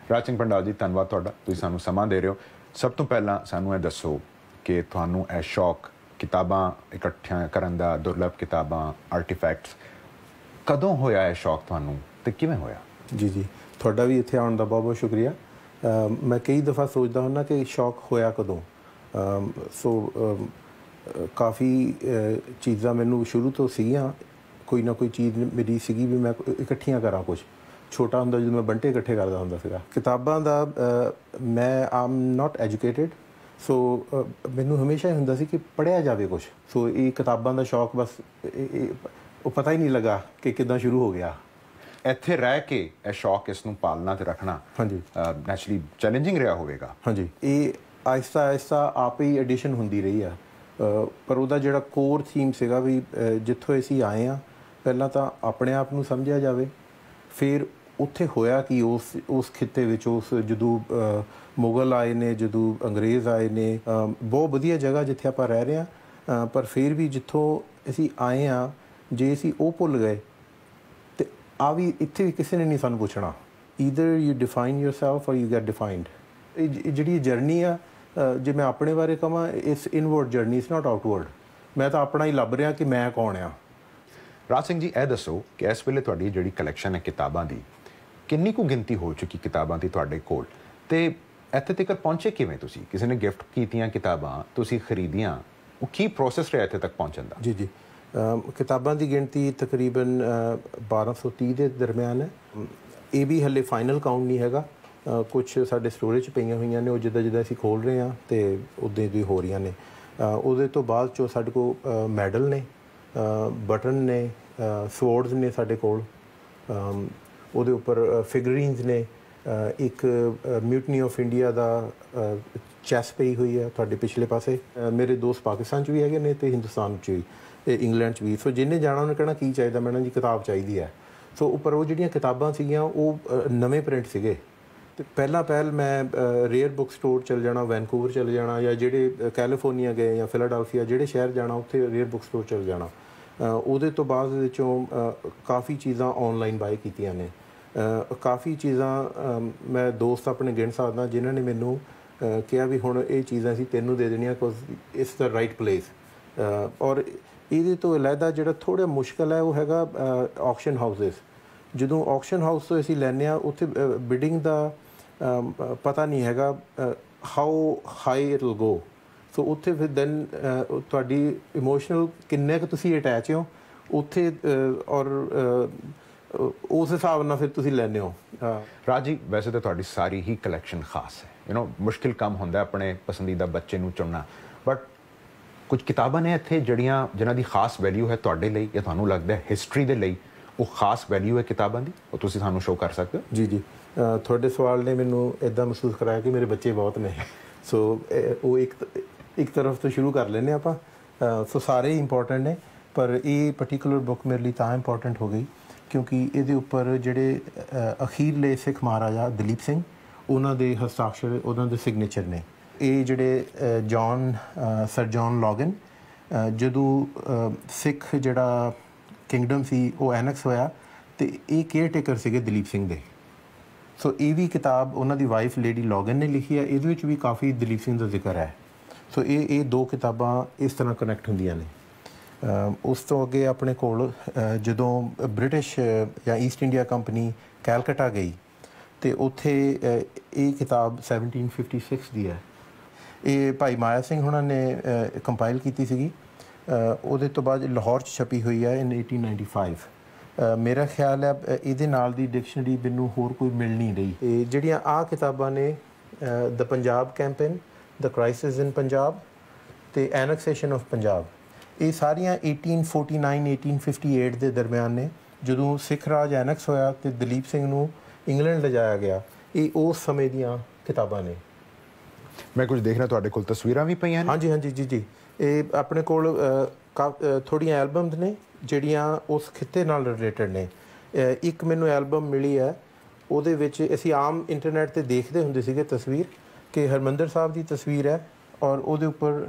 राज सिंह भंडाल जी धन्नवाद तुहाडा, तुसीं सानूं समां दे रहे हो। सब तो पहलां सानूं इह दस्सो कि तुहानूं इह शौक किताबां इकट्ठियां करन दा, दुर्लभ किताबां, आर्टिफैक्ट्स, कदों होया इह शौक तुहानूं ते किवें होया? जी जी, तुहाडा भी इत्थे आउण दा बहुत बहुत शुक्रिया। मैं कई दफ़ा सोचदा हुन्ना कि शौक होया कदों। काफ़ी चीज़ां मैनूं शुरू तो सीगियां, कोई ना कोई चीज़ मेरी सीगी भी मैं इकट्ठियां करां कुछ। छोटा हुंदा जदों मैं बंटे इकट्ठे करदा हुंदा सीगा किताबां दा। मैं आम नॉट एजुकेटेड, सो मैनूं हमेशा ही हुंदा सी कि पढ़िया जावे कुछ। सो ये किताबां दा शौक बस वो पता ही नहीं लगा कि किदां शुरू हो गया। ਇੱਥੇ ਰਹਿ ਕੇ ਇਹ ਸ਼ੌਕ ਇਸ ਨੂੰ ਪਾਲਣਾ ਤੇ ਰੱਖਣਾ ਹਾਂਜੀ ਨੈਚੁਰਲੀ ਚੈਲੰਜਿੰਗ ਰਿਹਾ ਹੋਵੇਗਾ। ਹਾਂਜੀ, ਇਹ ਆਹਿਸਤਾ ਆਹਿਸਤਾ ਆਪ ਹੀ ਐਡੀਸ਼ਨ ਹੁੰਦੀ ਰਹੀ ਆ, ਪਰ ਉਹਦਾ ਜਿਹੜਾ ਕੋਰ ਥੀਮ ਸੀਗਾ ਵੀ ਜਿੱਥੋਂ ਅਸੀਂ ਆਏ ਆ ਪਹਿਲਾਂ ਤਾਂ ਆਪਣੇ ਆਪ ਨੂੰ ਸਮਝਿਆ ਜਾਵੇ, ਫਿਰ ਉੱਥੇ ਹੋਇਆ ਕਿ ਉਸ ਖਿੱਤੇ ਵਿੱਚ ਜਦੋਂ ਮੁਗਲ ਆਏ ਨੇ, ਜਦੋਂ ਅੰਗਰੇਜ਼ ਆਏ ਨੇ, ਬਹੁਤ ਵਧੀਆ ਜਗ੍ਹਾ ਜਿੱਥੇ ਆਪਾਂ ਰਹਿ ਰਹੇ ਹਾਂ, ਪਰ ਫਿਰ ਵੀ ਜਿੱਥੋਂ ਅਸੀਂ ਆਏ ਆ ਜੇ ਅਸੀਂ ਉਹ ਭੁੱਲ ਗਏ ਤੇ ਆ ਵੀ ਇੱਥੇ ਵੀ ਕਿਸੇ ਨੇ ਨਹੀਂ ਸਾਨੂੰ ਪੁੱਛਣਾ। Either you define yourself or you get defined. ਇਹ ਜਿਹੜੀ ਜਰਨੀ ਆ, ਜੇ ਮੈਂ ਆਪਣੇ ਬਾਰੇ ਕਹਾਂ, ਇਸ inward journey, it's not outward. ਮੈਂ ਤਾਂ ਆਪਣਾ ਹੀ ਲੱਭ ਰਿਹਾ ਕਿ ਮੈਂ ਕੌਣ ਆ। ਰਾਜ ਸਿੰਘ ਜੀ, ਇਹ ਦੱਸੋ ਕਿ ਇਸ ਵੇਲੇ ਤੁਹਾਡੀ ਜਿਹੜੀ ਕਲੈਕਸ਼ਨ ਹੈ ਕਿਤਾਬਾਂ ਦੀ, ਕਿੰਨੀ ਕੁ ਗਿਣਤੀ ਹੋ ਚੁੱਕੀ ਕਿਤਾਬਾਂ ਦੀ ਤੁਹਾਡੇ ਕੋਲ, ਤੇ ਇੱਥੇ ਤੱਕ ਪਹੁੰਚੇ ਕਿਵੇਂ ਤੁਸੀਂ? ਕਿਸੇ ਨੇ ਗਿਫਟ ਕੀਤੀਆਂ ਕਿਤਾਬਾਂ, ਤੁਸੀਂ ਖਰੀਦੀਆਂ, ਉਹ ਕੀ ਪ੍ਰੋਸੈਸ ਰਿਹਾ ਇੱਥੇ ਤੱਕ ਪਹੁੰਚਣ ਦਾ? ਜੀ ਜੀ, ਕਿਤਾਬਾਂ ਦੀ ਗਿਣਤੀ ਤਕਰੀਬਨ 1230 ਦੇ ਦਰਮਿਆਨ ਹੈ। ਇਹ ਵੀ ਹਲੇ ਫਾਈਨਲ ਕਾਊਂਟ ਨਹੀਂ ਹੈਗਾ, ਕੁਛ ਸਾਡੇ ਸਟੋਰੇਜ 'ਚ ਪਈਆਂ ਹੋਈਆਂ ਨੇ, ਉਹ ਜਿੱਦਾਂ ਜਿੱਦਾਂ ਅਸੀਂ ਖੋਲ੍ਹ ਰਹੇ ਹਾਂ ਅਤੇ ਉੱਦਾਂ ਦੀ ਹੋ ਰਹੀਆਂ ਨੇ। ਉਹਦੇ ਤੋਂ ਬਾਅਦ 'ਚੋਂ ਸਾਡੇ ਕੋਲ ਮੈਡਲ ਨੇ, ਬਟਨ ਨੇ, ਸਵੋਰਡਸ ਨੇ ਸਾਡੇ ਕੋਲ, ਉਹਦੇ ਉੱਪਰ ਫਿਗਰੀਨਸ ਨੇ। ਇੱਕ ਮਿਊਟਨੀ ਆਫ ਇੰਡੀਆ ਦਾ ਚੈਸ ਪਈ ਹੋਈ ਹੈ ਤੁਹਾਡੇ ਪਿਛਲੇ ਪਾਸੇ। ਮੇਰੇ ਦੋਸਤ ਪਾਕਿਸਤਾਨ 'ਚ ਵੀ ਹੈਗੇ ਨੇ ਅਤੇ ਹਿੰਦੁਸਤਾਨ 'ਚ ਵੀ, ਇੰਗਲੈਂਡ 'ਚ ਵੀ। ਸੋ ਜਿਹਨੇ ਜਾਣਾ ਉਹਨੇ ਕਹਿਣਾ ਕੀ ਚਾਹੀਦਾ ਮੈਡਮ ਜੀ? ਕਿਤਾਬ ਚਾਹੀਦੀ ਹੈ। ਸੋ ਉੱਪਰ ਉਹ ਜਿਹੜੀਆਂ ਕਿਤਾਬਾਂ ਸੀਗੀਆਂ ਉਹ ਨਵੇਂ ਪ੍ਰਿੰਟ ਸੀਗੇ, ਅਤੇ ਪਹਿਲ ਮੈਂ ਰੇਅਰ ਬੁੱਕ ਸਟੋਰ ਚਲ ਜਾਣਾ, ਵੈਨਕੂਵਰ ਚਲੇ ਜਾਣਾ, ਜਾਂ ਜਿਹੜੇ ਕੈਲੀਫੋਰਨੀਆ ਗਏ ਜਾਂ ਫਿਲਾਡੈਲਫੀਆ, ਜਿਹੜੇ ਸ਼ਹਿਰ ਜਾਣਾ ਉੱਥੇ ਰੇਅਰ ਬੁੱਕ ਸਟੋਰ ਚਲ ਜਾਣਾ। ਉਹਦੇ ਤੋਂ ਬਾਅਦ ਵਿੱਚੋਂ ਕਾफ़ੀ ਚੀਜ਼ਾਂ ਔਨਲਾਈਨ ਬਾਏ ਕੀਤੀਆਂ ਨੇ। ਕਾफ़ੀ ਚੀਜ਼ਾਂ ਮੈਂ ਦੋਸਤ ਆਪਣੇ ਗਿਣ ਸਕਦਾ ਜਿਨ੍ਹਾਂ ਨੇ ਮੈਨੂੰ ਕਿਹਾ ਵੀ ਹੁਣ ਇਹ ਚੀਜ਼ਾਂ ਅਸੀਂ ਤੈਨੂੰ ਦੇ ਦੇਣੀਆਂ, because it's the right place. ਔਰ ਇਹਦੇ ਤੋਂ ਅਲੱਗਾ ਜਿਹੜਾ ਥੋੜ੍ਹਾ ਮੁਸ਼ਕਿਲ ਹੈ ਉਹ ਹੈਗਾ ਔਕਸ਼ਨ ਹਾਊਸਿਸ। ਜਦੋਂ ਔਕਸ਼ਨ ਹਾਊਸ ਤੋਂ ਅਸੀਂ ਲੈਂਦੇ ਹਾਂ, ਉੱਥੇ ਬਿਡਿੰਗ ਦਾ ਪਤਾ ਨਹੀਂ ਹੈਗਾ how high it will go. So ਉੱਥੇ ਫਿਰ ਦੈਨ ਤੁਹਾਡੀ ਇਮੋਸ਼ਨਲ ਕਿੰਨੇ ਕੁ ਤੁਸੀਂ ਅਟੈਚ ਹੋ ਉੱਥੇ, ਔਰ ਉਸ ਹਿਸਾਬ ਨਾਲ ਫਿਰ ਤੁਸੀਂ ਲੈਂਦੇ ਹੋ। ਰਾਜ ਜੀ, ਵੈਸੇ ਤਾਂ ਤੁਹਾਡੀ ਸਾਰੀ ਹੀ ਕਲੈਕਸ਼ਨ ਖਾਸ ਹੈ, ਮੁਸ਼ਕਿਲ ਕੰਮ ਹੁੰਦਾ ਆਪਣੇ ਪਸੰਦੀਦਾ ਬੱਚੇ ਨੂੰ ਚੁਣਨਾ, ਬਟ ਕੁਝ ਕਿਤਾਬਾਂ ਨੇ ਇੱਥੇ ਜਿਨ੍ਹਾਂ ਦੀ ਖਾਸ ਵੈਲਿਊ ਹੈ ਤੁਹਾਡੇ ਲਈ, ਜਾਂ ਤੁਹਾਨੂੰ ਲੱਗਦਾ ਹਿਸਟਰੀ ਦੇ ਲਈ ਉਹ ਖਾਸ ਵੈਲਿਊ ਹੈ ਕਿਤਾਬਾਂ ਦੀ, ਉਹ ਤੁਸੀਂ ਸਾਨੂੰ ਸ਼ੋਅ ਕਰ ਸਕਦੇ ਹੋ? ਜੀ ਜੀ, ਤੁਹਾਡੇ ਸਵਾਲ ਨੇ ਮੈਨੂੰ ਇੱਦਾਂ ਮਹਿਸੂਸ ਕਰਾਇਆ ਕਿ ਮੇਰੇ ਬੱਚੇ ਬਹੁਤ ਨੇ। ਸੋ ਉਹ ਇੱਕ ਤਰਫ ਤੋਂ ਸ਼ੁਰੂ ਕਰ ਲੈਂਦੇ ਆਪਾਂ। ਸੋ ਸਾਰੇ ਹੀ ਇੰਪੋਰਟੈਂਟ ਨੇ, ਪਰ ਇਹ ਪਰਟੀਕੂਲਰ ਬੁੱਕ ਮੇਰੇ ਲਈ ਤਾਂ ਇੰਪੋਰਟੈਂਟ ਹੋ ਗਈ ਕਿਉਂਕਿ ਇਹਦੇ ਉੱਪਰ ਜਿਹੜੇ ਅਖੀਰਲੇ ਸਿੱਖ ਮਹਾਰਾਜਾ ਦਲੀਪ ਸਿੰਘ, ਉਹਨਾਂ ਦੇ ਹਸਤਾਖਰ, ਉਹਨਾਂ ਦੇ ਸਿਗਨੇਚਰ ਨੇ। ਇਹ ਜਿਹੜੇ ਸਰ ਜੌਨ ਲੌਗਨ, ਜਦੋਂ ਸਿੱਖ ਜਿਹੜਾ ਕਿੰਗਡਮ ਸੀ ਉਹ ਐਨੈਕਸ ਹੋਇਆ, ਅਤੇ ਇਹ ਕੇਅਰ ਟੇਕਰ ਸੀਗੇ ਦਲੀਪ ਸਿੰਘ ਦੇ। ਸੋ ਇਹ ਵੀ ਕਿਤਾਬ ਉਹਨਾਂ ਦੀ ਵਾਈਫ ਲੇਡੀ ਲੌਗਨ ਨੇ ਲਿਖੀ ਹੈ, ਇਹਦੇ ਵਿੱਚ ਵੀ ਕਾਫੀ ਦਲੀਪ ਸਿੰਘ ਦਾ ਜ਼ਿਕਰ ਹੈ। ਸੋ ਇਹ ਦੋ ਕਿਤਾਬਾਂ ਇਸ ਤਰ੍ਹਾਂ ਕਨੈਕਟ ਹੁੰਦੀਆਂ ਨੇ। ਉਸ ਤੋਂ ਅੱਗੇ ਆਪਣੇ ਕੋਲ ਜਦੋਂ ਬ੍ਰਿਟਿਸ਼ ਜਾਂ ਈਸਟ ਇੰਡੀਆ ਕੰਪਨੀ ਕੈਲਕਟਾ ਗਈ ਅਤੇ ਉੱਥੇ ਇਹ ਕਿਤਾਬ 1756 ਦੀ ਹੈ। ਇਹ ਭਾਈ ਮਾਇਆ ਸਿੰਘ ਹੁਣਾਂ ਨੇ ਕੰਪਾਈਲ ਕੀਤੀ ਸੀਗੀ। ਉਹਦੇ ਤੋਂ ਬਾਅਦ ਲਾਹੌਰ 'ਚ ਛਪੀ ਹੋਈ ਹੈ ਇਨ 1895। ਮੇਰਾ ਖਿਆਲ ਹੈ ਇਹਦੇ ਨਾਲ ਦੀ ਡਿਕਸ਼ਨਰੀ ਮੈਨੂੰ ਹੋਰ ਕੋਈ ਮਿਲ ਨਹੀਂ ਰਹੀ। ਇਹ ਜਿਹੜੀਆਂ ਆਹ ਕਿਤਾਬਾਂ ਨੇ, the Punjab campaign, the crisis in Punjab ਅਤੇ ਐਨੈਕਸੇਸ਼ਨ ਆਫ ਪੰਜਾਬ, ਇਹ ਸਾਰੀਆਂ 1849 1858 ਦੇ ਦਰਮਿਆਨ ਨੇ, ਜਦੋਂ ਸਿੱਖ ਰਾਜ ਐਨੈਕਸ ਹੋਇਆ ਅਤੇ ਦਲੀਪ ਸਿੰਘ ਨੂੰ ਇੰਗਲੈਂਡ ਲਿਜਾਇਆ ਗਿਆ। ਇਹ ਉਸ ਸਮੇਂ ਦੀਆਂ ਕਿਤਾਬਾਂ ਨੇ। ਮੈਂ ਕੁਝ ਦੇਖ ਰਿਹਾ ਤੁਹਾਡੇ ਕੋਲ ਤਸਵੀਰਾਂ ਵੀ ਪਈਆਂ ਨੇ। ਹਾਂਜੀ ਹਾਂਜੀ ਜੀ ਜੀ, ਇਹ ਆਪਣੇ ਕੋਲ ਥੋੜ੍ਹੀਆਂ ਐਲਬਮਸ ਨੇ ਜਿਹੜੀਆਂ ਉਸ ਖਿੱਤੇ ਨਾਲ ਰਿਲੇਟਡ ਨੇ। ਇੱਕ ਮੈਨੂੰ ਐਲਬਮ ਮਿਲੀ ਹੈ, ਉਹਦੇ ਵਿੱਚ ਅਸੀਂ ਆਮ ਇੰਟਰਨੈਟ 'ਤੇ ਦੇਖਦੇ ਹੁੰਦੇ ਸੀਗੇ ਤਸਵੀਰ ਕਿ ਹਰਿਮੰਦਰ ਸਾਹਿਬ ਦੀ ਤਸਵੀਰ ਹੈ, ਔਰ ਉਹਦੇ ਉੱਪਰ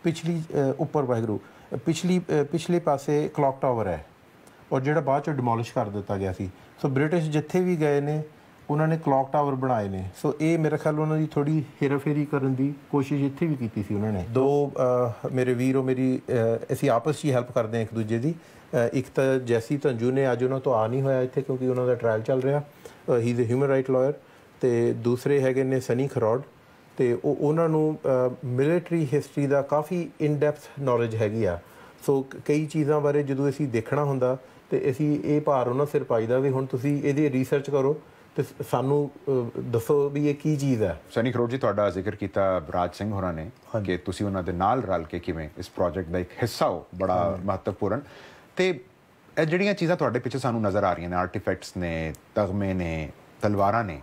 ਪਿਛਲੇ ਪਾਸੇ ਕਲੌਕ ਟਾਵਰ ਹੈ, ਔਰ ਜਿਹੜਾ ਬਾਅਦ 'ਚੋਂ ਡਿਮੋਲਿਸ਼ ਕਰ ਦਿੱਤਾ ਗਿਆ ਸੀ। ਸੋ ਬ੍ਰਿਟਿਸ਼ ਜਿੱਥੇ ਵੀ ਗਏ ਨੇ ਉਹਨਾਂ ਨੇ ਕਲੌਕ ਟਾਵਰ ਬਣਾਏ ਨੇ। ਸੋ ਇਹ ਮੇਰੇ ਖਿਆਲ ਉਹਨਾਂ ਦੀ ਥੋੜੀ ਹੇਰਾਫੇਰੀ ਕਰਨ ਦੀ ਕੋਸ਼ਿਸ਼ ਇੱਥੇ ਵੀ ਕੀਤੀ ਸੀ ਉਹਨਾਂ ਨੇ। ਦੋ ਮੇਰੇ ਵੀਰ ਉਹ ਮੇਰੀ ਅਸੀਂ ਆਪਸ 'ਚ ਹੀ ਹੈਲਪ ਕਰਦੇ ਹਾਂ ਇੱਕ ਦੂਜੇ ਦੀ। ਇੱਕ ਤਾਂ ਜੈਸੀ ਧੰਜੂ ਨੇ, ਅੱਜ ਉਹਨਾਂ ਤੋਂ ਆ ਨਹੀਂ ਹੋਇਆ ਇੱਥੇ ਕਿਉਂਕਿ ਉਹਨਾਂ ਦਾ ਟ੍ਰਾਇਲ ਚੱਲ ਰਿਹਾ, he is a human right lawyer. ਅਤੇ ਦੂਸਰੇ ਹੈਗੇ ਨੇ ਸਨੀ ਖਰੋੜ, ਅਤੇ ਉਹਨਾਂ ਨੂੰ ਮਿਲਟਰੀ ਹਿਸਟਰੀ ਦਾ ਕਾਫੀ ਇਨ ਡੈਪਥ ਨੌਲੇਜ ਹੈਗੀ ਆ। ਸੋ ਕਈ ਚੀਜ਼ਾਂ ਬਾਰੇ ਜਦੋਂ ਅਸੀਂ ਦੇਖਣਾ ਹੁੰਦਾ ਅਤੇ ਅਸੀਂ ਇਹ ਭਾਰ ਉਹਨਾਂ ਸਿਰ ਪਾਈਦਾ ਵੀ ਹੁਣ ਤੁਸੀਂ ਇਹਦੀ ਰਿਸਰਚ ਕਰੋ ਅਤੇ ਸਾਨੂੰ ਦੱਸੋ ਵੀ ਇਹ ਕੀ ਚੀਜ਼ ਹੈ। ਸਨੀ ਖਰੋੜ ਜੀ, ਤੁਹਾਡਾ ਜ਼ਿਕਰ ਕੀਤਾ ਰਾਜ ਸਿੰਘ ਹੋਰਾਂ ਨੇ ਕਿ ਤੁਸੀਂ ਉਹਨਾਂ ਦੇ ਨਾਲ ਰਲ ਕੇ ਕਿਵੇਂ ਇਸ ਪ੍ਰੋਜੈਕਟ ਦਾ ਇੱਕ ਹਿੱਸਾ ਹੋ, ਬੜਾ ਮਹੱਤਵਪੂਰਨ। ਅਤੇ ਇਹ ਜਿਹੜੀਆਂ ਚੀਜ਼ਾਂ ਤੁਹਾਡੇ ਪਿੱਛੇ ਸਾਨੂੰ ਨਜ਼ਰ ਆ ਰਹੀਆਂ ਨੇ, ਆਰਟੀਫੈਕਟਸ ਨੇ, ਤਗਮੇ ਨੇ, ਤਲਵਾਰਾਂ ਨੇ,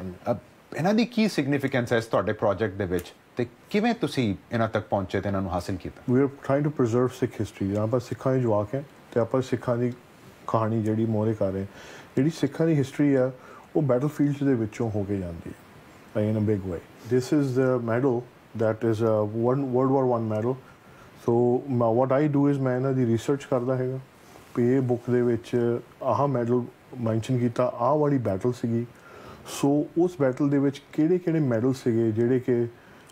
ਇਹਨਾਂ ਦੀ ਕੀ ਸਿਗਨੀਫਿਕੈਂਸ ਹੈ ਇਸ ਤੁਹਾਡੇ ਪ੍ਰੋਜੈਕਟ ਦੇ ਵਿੱਚ ਤੇ ਕਿਵੇਂ ਤੁਸੀਂ ਇਹਨਾਂ ਤੱਕ ਪਹੁੰਚੇ ਤੇ ਇਹਨਾਂ ਨੂੰ ਹਾਸਿਲ ਕੀਤਾ? We are trying to preserve Sikh history. ਆਪਾਂ ਸਿੱਖਾਂ ਦੇ ਜਵਾਕ ਹੈ ਅਤੇ ਆਪਾਂ ਸਿੱਖਾਂ ਦੀ ਕਹਾਣੀ ਜਿਹੜੀ ਮੋਹਰੇ ਕਰ ਰਹੇ। ਜਿਹੜੀ ਸਿੱਖਾਂ ਦੀ ਹਿਸਟਰੀ ਆ ਉਹ ਬੈਟਲਫੀਲਡਸ ਦੇ ਵਿੱਚੋਂ ਹੋ ਕੇ ਜਾਂਦੀ ਹੈ in a big way. This is the medal that is World War I medal. So what I do is ਮੈਂ ਇਹਨਾਂ ਦੀ ਰਿਸਰਚ ਕਰਦਾ ਹੈਗਾ ਵੀ ਇਹ ਬੁੱਕ ਦੇ ਵਿੱਚ ਆਹ ਮੈਡਲ ਮੈਂਸ਼ਨ ਕੀਤਾ, ਆਹ ਵਾਲੀ ਬੈਟਲ ਸੀਗੀ। ਸੋ ਉਸ ਬੈਟਲ ਦੇ ਵਿੱਚ ਕਿਹੜੇ ਕਿਹੜੇ ਮੈਡਲ ਸੀਗੇ ਜਿਹੜੇ ਕਿ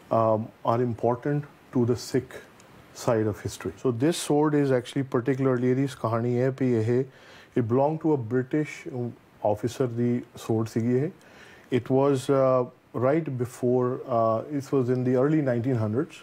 are important to the Sikh side of history. So this sword is actually particularly ਇਹਦੀ ਕਹਾਣੀ ਹੈ ਵੀ it belonged to a British officer the sword ਸੀਗੀ ਇਹ। It was right before it was in the early 1900s.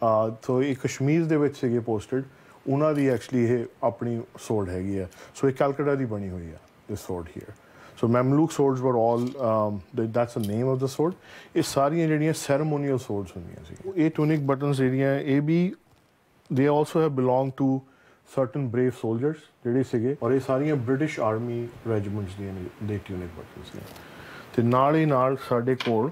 So ਇਹ ਕਸ਼ਮੀਰ ਦੇ ਵਿੱਚ ਸੀਗੇ posted, ਉਹਨਾਂ ਦੀ ਐਕਚੁਅਲੀ ਇਹ ਆਪਣੀ sword ਹੈਗੀ ਹੈ। ਸੋ ਇਹ ਕੈਲਕਟਾ ਦੀ ਬਣੀ ਹੋਈ ਆ this sword here. So Mamluk swords were all that's the name of the sword. ਇਹ ਸਾਰੀਆਂ ਜਿਹੜੀਆਂ ceremonial swords ਹੁੰਦੀਆਂ ਸੀ। ਇਹ ਟੂਨਿਕ ਬਟਨਸ ਜਿਹੜੀਆਂ ਇਹ ਵੀ they also have belonged to certain brave soldiers ਜਿਹੜੇ ਸੀਗੇ, ਔਰ ਇਹ ਸਾਰੀਆਂ ਬ੍ਰਿਟਿਸ਼ ਆਰਮੀ ਰੈਜੀਮੈਂਟਸ ਦੀਆਂ ਦੇ ਟੂਨਿਕ ਬਟਨਸ ਨੇ। ਅਤੇ ਨਾਲ ਹੀ ਨਾਲ ਸਾਡੇ ਕੋਲ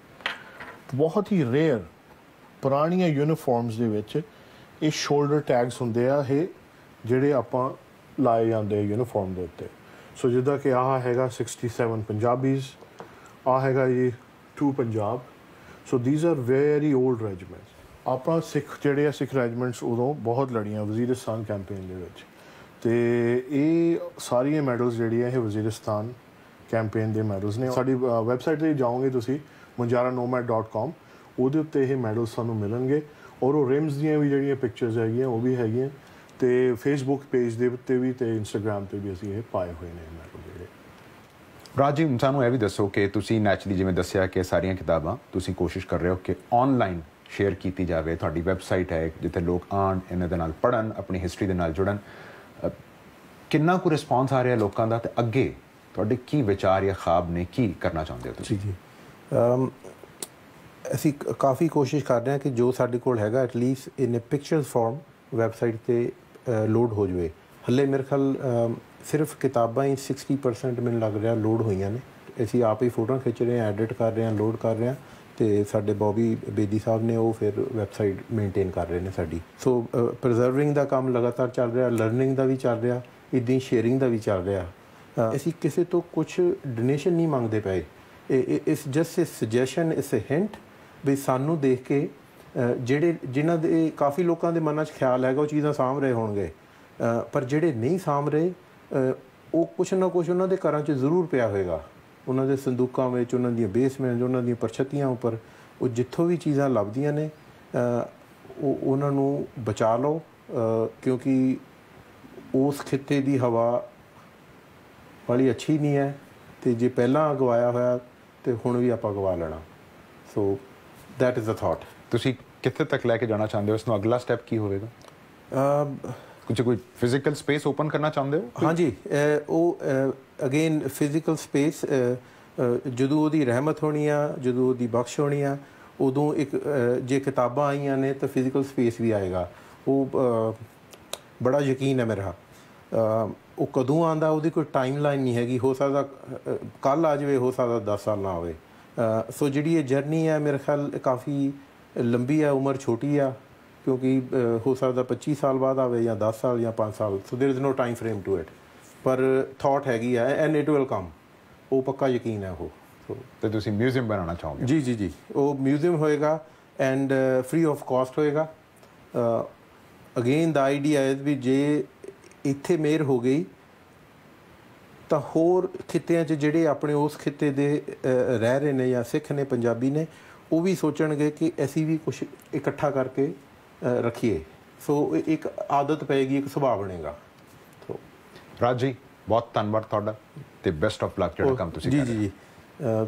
ਬਹੁਤ ਹੀ ਰੇਅਰ ਪੁਰਾਣੀਆਂ ਯੂਨੀਫਾਰਮਸ ਦੇ ਵਿੱਚ ਇਹ ਸ਼ੋਲਡਰ ਟੈਗਸ ਹੁੰਦੇ ਆ, ਇਹ ਜਿਹੜੇ ਆਪਾਂ ਲਾਏ ਜਾਂਦੇ ਯੂਨੀਫਾਰਮ ਦੇ ਉੱਤੇ। ਸੋ ਜਿੱਦਾਂ ਕਿ ਆਹ ਹੈਗਾ 67 ਪੰਜਾਬੀਜ਼, ਆਹ ਹੈਗਾ ਜੀ 2 Punjab. So these are very old regiments. ਆਪਾਂ ਸਿੱਖ ਜਿਹੜੇ ਆ ਸਿੱਖ ਰੈਜੀਮੈਂਟਸ ਉਦੋਂ ਬਹੁਤ ਲੜੀਆਂ ਵਜ਼ੀਰਿਸਤਾਨ ਕੈਂਪੇਨ ਦੇ ਵਿੱਚ, ਅਤੇ ਇਹ ਸਾਰੀਆਂ ਮੈਡਲਸ ਜਿਹੜੀਆਂ ਇਹ ਵਜ਼ੀਰਿਸਤਾਨ ਕੈਂਪੇਨ ਦੇ ਮੈਡਲਸ ਨੇ। ਸਾਡੀ ਵੈਬਸਾਈਟ 'ਤੇ ਜਾਓਗੇ ਤੁਸੀਂ munjaranomad.com, ਉਹਦੇ ਉੱਤੇ ਇਹ ਮੈਡਲਸ ਸਾਨੂੰ ਮਿਲਣਗੇ, ਔਰ ਉਹ ਰਿਮਸ ਦੀਆਂ ਵੀ ਜਿਹੜੀਆਂ ਪਿਕਚਰਸ ਹੈਗੀਆਂ ਉਹ ਵੀ ਹੈਗੀਆਂ, ਅਤੇ ਫੇਸਬੁੱਕ ਪੇਜ ਦੇ ਉੱਤੇ ਵੀ ਅਤੇ ਇੰਸਟਾਗ੍ਰਾਮ 'ਤੇ ਵੀ ਅਸੀਂ ਇਹ ਪਾਏ ਹੋਏ ਨੇ ਮੈਡਲ ਜਿਹੜੇ। ਰਾਜ ਜੀ, ਸਾਨੂੰ ਇਹ ਵੀ ਦੱਸੋ ਕਿ ਤੁਸੀਂ ਨੈਚੁਰਲੀ ਜਿਵੇਂ ਦੱਸਿਆ ਕਿ ਸਾਰੀਆਂ ਕਿਤਾਬਾਂ ਤੁਸੀਂ ਕੋਸ਼ਿਸ਼ ਕਰ ਰਹੇ ਹੋ ਕਿ ਔਨਲਾਈਨ ਸ਼ੇਅਰ ਕੀਤੀ ਜਾਵੇ, ਤੁਹਾਡੀ ਵੈਬਸਾਈਟ ਹੈ ਜਿੱਥੇ ਲੋਕ ਆਉਣ, ਇਹਨਾਂ ਦੇ ਨਾਲ ਪੜ੍ਹਨ, ਆਪਣੀ ਹਿਸਟਰੀ ਦੇ ਨਾਲ ਜੁੜਨ। ਕਿੰਨਾ ਕੁ ਰਿਸਪੌਂਸ ਆ ਰਿਹਾ ਲੋਕਾਂ ਦਾ, ਅਤੇ ਅੱਗੇ ਤੁਹਾਡੇ ਕੀ ਵਿਚਾਰ ਜਾਂ ਖਾਬ ਨੇ, ਕੀ ਕਰਨਾ ਚਾਹੁੰਦੇ ਹੋ ਤੁਸੀਂ? ਜੀ ਅਸੀਂ ਕਾਫੀ ਕੋਸ਼ਿਸ਼ ਕਰ ਰਹੇ ਹਾਂ ਕਿ ਜੋ ਸਾਡੇ ਕੋਲ ਹੈਗਾ at least in pictures form website 'ਤੇ ਲੋਡ ਹੋ ਜਾਵੇ। ਹਲੇ ਮੇਰੇ ਖਿਆਲ ਸਿਰਫ ਕਿਤਾਬਾਂ ਹੀ 60% ਮੈਨੂੰ ਲੱਗ ਰਿਹਾ ਲੋਡ ਹੋਈਆਂ ਨੇ। ਅਸੀਂ ਆਪ ਹੀ ਫੋਟੋਆਂ ਖਿੱਚ ਰਹੇ ਹਾਂ, ਐਡਿਟ ਕਰ ਰਹੇ ਹਾਂ, ਲੋਡ ਕਰ ਰਹੇ ਹਾਂ, ਅਤੇ ਸਾਡੇ ਬੋਬੀ ਬੇਦੀ ਸਾਹਿਬ ਨੇ ਉਹ ਫਿਰ ਵੈਬਸਾਈਟ ਮੇਨਟੇਨ ਕਰ ਰਹੇ ਨੇ ਸਾਡੀ। ਸੋ ਪ੍ਰੀਜ਼ਰਵਿੰਗ ਦਾ ਕੰਮ ਲਗਾਤਾਰ ਚੱਲ ਰਿਹਾ, ਲਰਨਿੰਗ ਦਾ ਵੀ ਚੱਲ ਰਿਹਾ, ਇੱਦਾਂ ਹੀ ਸ਼ੇਅਰਿੰਗ ਦਾ ਵੀ ਚੱਲ ਰਿਹਾ। ਅਸੀਂ ਕਿਸੇ ਤੋਂ ਕੁਛ ਡੋਨੇਸ਼ਨ ਨਹੀਂ ਮੰਗਦੇ ਪਏ। ਇਸ just is suggestion, it's a hint ਵੀ ਸਾਨੂੰ ਦੇਖ ਕੇ ਜਿਨ੍ਹਾਂ ਦੇ ਕਾਫੀ ਲੋਕਾਂ ਦੇ ਮਨਾਂ 'ਚ ਖਿਆਲ ਹੈਗਾ ਉਹ ਚੀਜ਼ਾਂ ਸਾਂਭ ਰਹੇ ਹੋਣਗੇ, ਪਰ ਜਿਹੜੇ ਨਹੀਂ ਸਾਂਭ ਰਹੇ ਉਹ ਕੁਛ ਨਾ ਕੁਛ ਉਹਨਾਂ ਦੇ ਘਰਾਂ 'ਚ ਜ਼ਰੂਰ ਪਿਆ ਹੋਏਗਾ, ਉਹਨਾਂ ਦੇ ਸੰਦੂਕਾਂ ਵਿੱਚ, ਉਹਨਾਂ ਦੀਆਂ ਬੇਸਮੈਂਟ, ਉਹਨਾਂ ਦੀਆਂ ਪਰਛਤੀਆਂ ਉੱਪਰ। ਉਹ ਜਿੱਥੋਂ ਵੀ ਚੀਜ਼ਾਂ ਲੱਭਦੀਆਂ ਨੇ ਉਹਨਾਂ ਨੂੰ ਬਚਾ ਲਓ, ਕਿਉਂਕਿ ਉਸ ਖਿੱਤੇ ਦੀ ਹਵਾ ਵਾਲੀ ਅੱਛੀ ਨਹੀਂ ਹੈ, ਅਤੇ ਜੇ ਪਹਿਲਾਂ ਗਵਾਇਆ ਹੋਇਆ ਅਤੇ ਹੁਣ ਵੀ ਆਪਾਂ ਗਵਾ ਲੈਣਾ। So that is a thought. ਤੁਸੀਂ ਕਿੱਥੇ ਤੱਕ ਲੈ ਕੇ ਜਾਣਾ ਚਾਹੁੰਦੇ ਹੋ ਇਸ ਨੂੰ? ਅਗਲਾ ਸਟੈਪ ਕੀ ਹੋਵੇਗਾ? ਕੋਈ ਫਿਜ਼ੀਕਲ ਸਪੇਸ ਓਪਨ ਕਰਨਾ ਚਾਹੁੰਦੇ ਹੋ? ਹਾਂਜੀ, ਉਹ ਅਗੇਨ ਫਿਜ਼ੀਕਲ ਸਪੇਸ ਜਦੋਂ ਉਹਦੀ ਰਹਿਮਤ ਹੋਣੀ ਆ, ਜਦੋਂ ਉਹਦੀ ਬਖਸ਼ ਹੋਣੀ ਆ, ਉਦੋਂ ਇੱਕ ਜੇ ਕਿਤਾਬਾਂ ਆਈਆਂ ਨੇ ਤਾਂ ਫਿਜ਼ੀਕਲ ਸਪੇਸ ਵੀ ਆਏਗਾ। ਉਹ ਬੜਾ ਯਕੀਨ ਹੈ ਮੇਰਾ। ਉਹ ਕਦੋਂ ਆਉਂਦਾ ਉਹਦੀ ਕੋਈ ਟਾਈਮ ਲਾਈਨ ਨਹੀਂ ਹੈਗੀ, ਹੋ ਸਕਦਾ ਕੱਲ੍ਹ ਆ ਜਾਵੇ, ਹੋ ਸਕਦਾ 10 ਸਾਲ ਨਾ ਆਵੇ। ਸੋ ਜਿਹੜੀ ਇਹ ਜਰਨੀ ਹੈ ਮੇਰੇ ਖਿਆਲ ਕਾਫੀ ਲੰਬੀ ਆ, ਉਮਰ ਛੋਟੀ ਆ, ਕਿਉਂਕਿ ਹੋ ਸਕਦਾ 25 ਸਾਲ ਬਾਅਦ ਆਵੇ ਜਾਂ 10 ਸਾਲ ਜਾਂ 5 ਸਾਲ। So there is no time frame to it, ਪਰ ਥਾਟ ਹੈਗੀ ਆ ਐਂਡ ਇਟ ਵਿਲ ਕਮ, ਉਹ ਪੱਕਾ ਯਕੀਨ ਹੈ ਉਹ। ਤੇ ਤੁਸੀਂ ਮਿਊਜ਼ੀਅਮ ਬਣਾਉਣਾ ਚਾਹੋਗੇ? ਜੀ ਜੀ ਜੀ, ਉਹ ਮਿਊਜ਼ੀਅਮ ਹੋਏਗਾ ਐਂਡ ਫ੍ਰੀ ਆਫ ਕਾਸਟ ਹੋਏਗਾ। ਅਗੇਨ ਦਾ ਆਈਡੀਆ ਹੈ ਵੀ ਜੇ ਇੱਥੇ ਮਿਹਰ ਹੋ ਗਈ ਤਾਂ ਹੋਰ ਖਿੱਤਿਆਂ 'ਚ ਜਿਹੜੇ ਆਪਣੇ ਉਸ ਖਿੱਤੇ ਦੇ ਰਹਿ ਰਹੇ ਨੇ ਜਾਂ ਸਿੱਖ ਨੇ ਪੰਜਾਬੀ ਨੇ ਉਹ ਵੀ ਸੋਚਣਗੇ ਕਿ ਅਸੀਂ ਵੀ ਕੁਝ ਇਕੱਠਾ ਕਰਕੇ ਰੱਖੀਏ। ਸੋ ਇੱਕ ਆਦਤ ਪਏਗੀ, ਇੱਕ ਸੁਭਾਅ ਬਣੇਗਾ। ਸੋ ਰਾਜ ਜੀ ਬਹੁਤ ਧੰਨਵਾਦ ਤੁਹਾਡਾ ਤੇ ਬੈਸਟ ਆਫ ਲੱਕ ਜਿਹੜਾ ਕੰਮ ਤੁਸੀਂ ਕਰ ਰਹੇ ਹੋ। ਜੀ